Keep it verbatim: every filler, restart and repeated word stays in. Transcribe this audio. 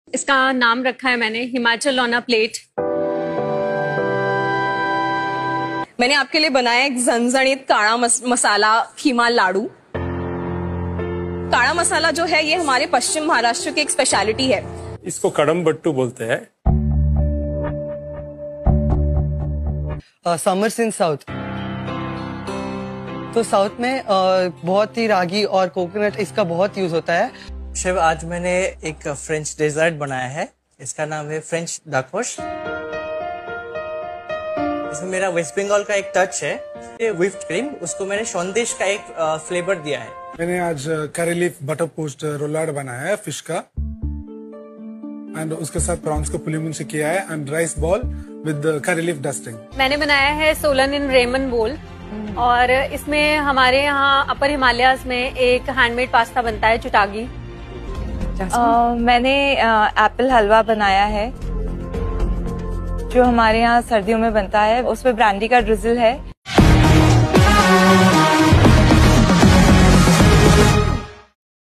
इसका नाम रखा है मैंने हिमाचल ऑन अ प्लेट। मैंने आपके लिए बनाया एक जंजणित काड़ा मस, मसाला खीमा लाडू। काड़ा मसाला जो है ये हमारे पश्चिम महाराष्ट्र की एक स्पेशलिटी है। इसको कड़म बट्टू बोलते हैं। समर्स इन साउथ, तो साउथ में uh, बहुत ही रागी और कोकोनट इसका बहुत यूज होता है। शिव, आज मैंने एक फ्रेंच डेजर्ट बनाया है। इसका नाम है फ्रेंच दाकोश। इसमें मेरा वेस्ट बंगाल का एक टच है। ये व्हिप्ड क्रीम, उसको मैंने संदेश का एक फ्लेवर दिया है। मैंने आज करी लीफ बटर पोस्ट रोलाड बनाया है फिश का, एंड उसके साथ प्रॉन्स को पुलीमुन से किया है, and rice ball with curry leaf dusting. मैंने बनाया है सोलन इन रेमन बोल, और इसमें हमारे यहाँ अपर हिमालयाज में एक हैंडमेड पास्ता बनता है चुटागी। uh, मैंने एप्पल हलवा बनाया है जो हमारे यहाँ सर्दियों में बनता है। उसमें ब्रांडी का ड्रिजल है।